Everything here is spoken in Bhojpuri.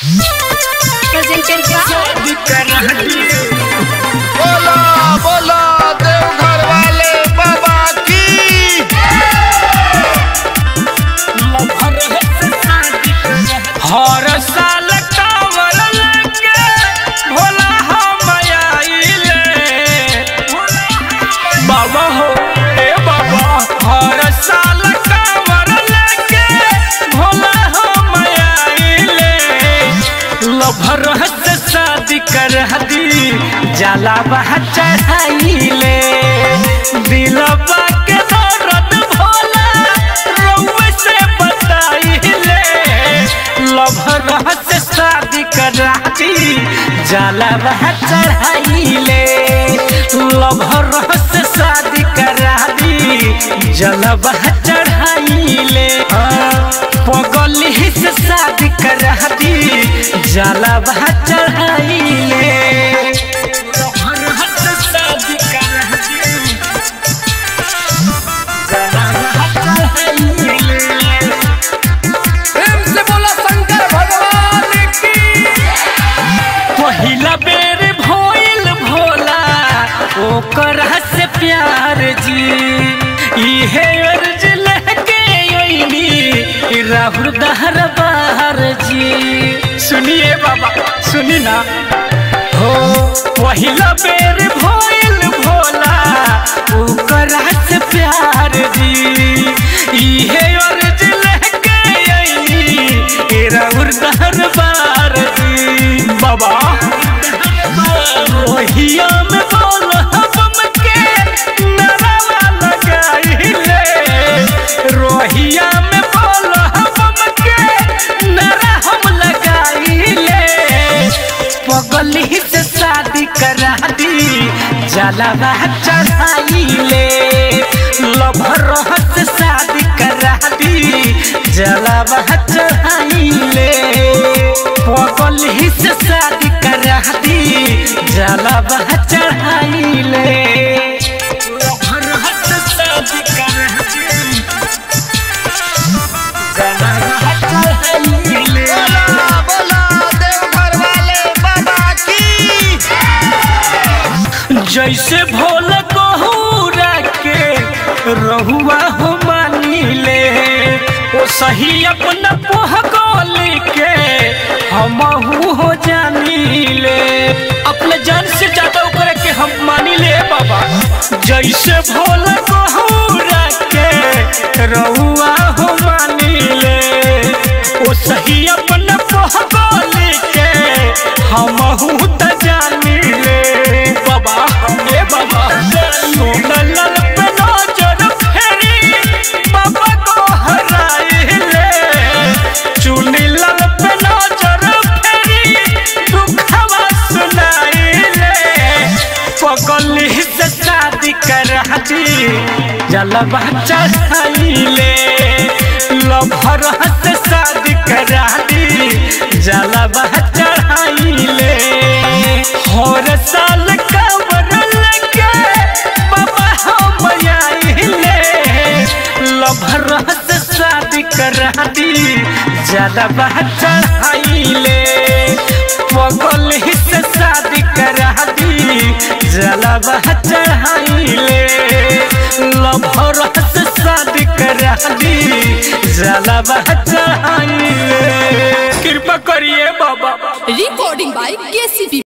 बोला बोला देवघर वाले बाबा की। हर साल कांवर लेके भोला हम आइले बाबा हो ए बाबा। हर साल कांवर लेके भोला हम आइले। लभर से शादी कर दी जाला बहा चढ़ाइले। दिलवा के दर्द भोला रउए से बताइले। लभर से शादी करा दी जाला बहा चढ़ाइले। लभर से शादी करा दी जाला बहा चढ़ाइले। पगली से शादी करा दी जाला बहा चढ़ाइले। पहिला बेर भइल भोला ओकरा से प्यार जी। इहे अर्ज लेके अइनी राहुल दरबार जी। सुनिए बाबा सुनी ना हो। पहिला बेर भइल भोला ओकरा से प्यार जी। इहे अर्ज लेके अइनी राहुल दरबार जी। बाबा रोहिया में बोल हम के नरवा लगाइले। रोहिया में बोल हम के नरा हम लगाइले। पगली से शादी करा दी जाला बहा चढ़ाइले। लभर से शादी करा दी जाला बहा चढ़ाइले। पगली से शादी करा दी जाला बहा चढ़ाइले। बोला बोला देवघर वाले बाबा की। जैसे भोल कहूरा के रहुआ हो मानिले। ओ सही अपना पोहगोली के हमहू हो जानिले। अपने जान से ज्यादा ओकरा के हम मानिले बाबा। जैसे भोल कहूरा के रहुआ हो मानिले। ओ सही अपना पोहगोली के हमहू त जानिले बाबा। ए बाबा सोना लाल पे नजर फेरी बाबा को हराइले। चुनी लाल पे नजर फेरी दुखवा सुनाइले। पगली से शादी करा दी जाला बहा चढ़ाइले। लभर से शादी करा दी जाला बहा चढ़ाइले। हर साल कांवर लेके बाबा हम आइले। लभर से शादी करा दी जाला बहा चढ़ाइले। पगली से शादी करा दी जाला बहा चढ़ाइले। लभर से शादी करा दी जाला बहा चढ़ाइले। कृपा करिए बाबा। Recording by KCP.